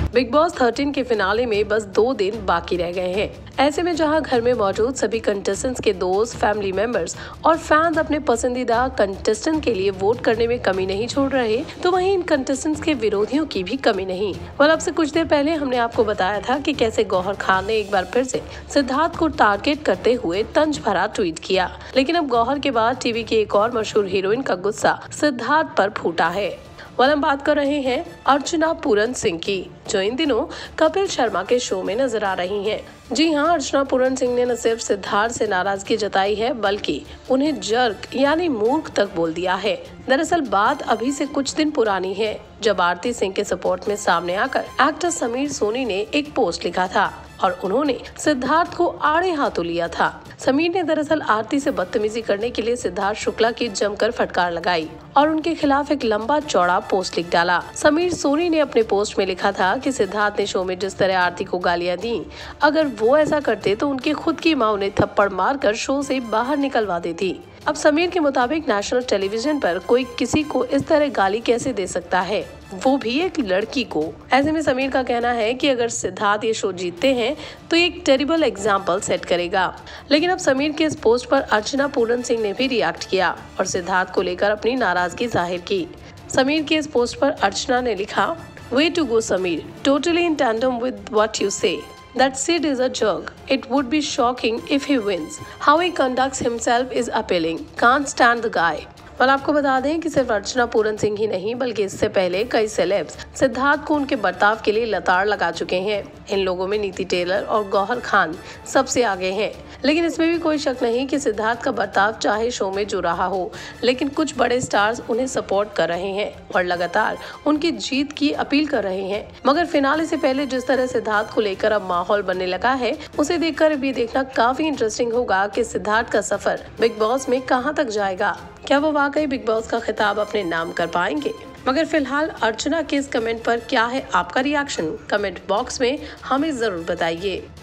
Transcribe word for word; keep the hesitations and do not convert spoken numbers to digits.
Big Boss thirteen के finale में बस दो दिन बाकी रह गए हैं। ऐसे में जहां घर में मौजूद सभी कंटेस्टेंट्स के दोस्त, फैमिली मेंबर्स और फैंस अपने पसंदीदा कंटेस्टेंट के लिए वोट करने में कमी नहीं छोड़ रहे, तो वहीं इन कंटेस्टेंट्स के विरोधियों की भी कमी नहीं। और अब से कुछ देर पहले हमने आपको बताया था कि कैसे गौहर खान ने एक बार फिर से सिद्धार्थ को टारगेट करते हुए तंज भरा ट्वीट किया। लेकिन अब गौहर के बाद टीवी की एक और मशहूर हीरोइन का गुस्सा सिद्धार्थ पर फूटा है। वह हम बात कर रहे हैं अर्चना पूरन सिंह की, जो इन दिनों कपिल शर्मा के शो में नजर आ रही हैं। जी हाँ, अर्चना पूरन सिंह ने न सिर्फ सिद्धार्थ से नाराजगी जताई है, बल्कि उन्हें जर्क यानी मूर्ख तक बोल दिया है। दरअसल बात अभी से कुछ दिन पुरानी है, जब आरती सिंह के सपोर्ट में सामने आकर एक्टर समीर सोनी ने एक पोस्ट लिखा था और उन्होंने सिद्धार्थ को आड़े हाथों लिया था। समीर ने दरअसल आरती से बदतमीजी करने के लिए सिद्धार्थ शुक्ला की जमकर फटकार लगाई और उनके खिलाफ एक लंबा चौड़ा पोस्ट लिख डाला। समीर सोनी ने अपने पोस्ट में लिखा था कि सिद्धार्थ ने शो में जिस तरह आरती को गालियां दी, अगर वो ऐसा करते तो उनकी खुद की मां उन्हें थप्पड़ मारकर शो से बाहर निकलवा देती। अब समीर के मुताबिक नेशनल टेलीविजन पर कोई किसी को इस तरह गाली कैसे दे सकता है, वो भी एक लड़की को। ऐसे में समीर का कहना है कि अगर सिद्धार्थ ये शो जीतते हैं तो ये एक टेरिबल एग्जाम्पल सेट करेगा। लेकिन अब समीर के इस पोस्ट पर अर्चना पूरन सिंह ने भी रिएक्ट किया और सिद्धार्थ को लेकर अपनी नाराजगी जाहिर की। समीर के इस पोस्ट पर अर्चना ने लिखा, way to go Sameer, totally in tandem with what you say. That Sid is a jerk. It would be shocking if he wins. How he conducts himself is appalling. Can't stand the guy. और आपको बता दें कि सिर्फ अर्चना पूरन सिंह ही नहीं, बल्कि इससे पहले कई सेलेब्स सिद्धार्थ को उनके बर्ताव के लिए लताड़ लगा चुके हैं। इन लोगों में नीति टेलर और गौहर खान सबसे आगे हैं। लेकिन इसमें भी कोई शक नहीं कि सिद्धार्थ का बर्ताव चाहे शो में जो रहा हो, लेकिन कुछ बड़े स्टार्स उन्हें सपोर्ट कर रहे हैं और लगातार उनकी जीत की अपील कर रहे हैं। मगर फिनाले से पहले जिस तरह सिद्धार्थ को लेकर अब माहौल बनने लगा है, उसे देखकर भी देखना काफी इंटरेस्टिंग होगा कि सिद्धार्थ का सफर बिग बॉस में कहां तक जाएगा। क्या वो वाकई बिग बॉस का खिताब अपने नाम कर पाएंगे? मगर फिलहाल अर्चना के इस कमेंट पर क्या है आपका रिएक्शन? कमेंट बॉक्स में हमें जरूर बताइए।